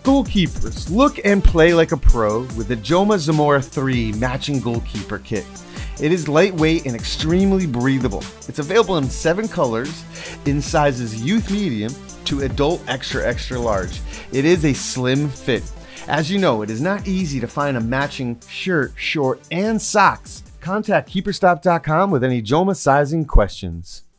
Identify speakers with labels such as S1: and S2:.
S1: Goalkeepers, look and play like a pro with the Joma Zamora 3 matching goalkeeper kit. It is lightweight and extremely breathable. It's available in 7 colors in sizes youth medium to adult extra large. It is a slim fit. As you know, it is not easy to find a matching shirt, short, and socks. Contact keeperstop.com with any Joma sizing questions.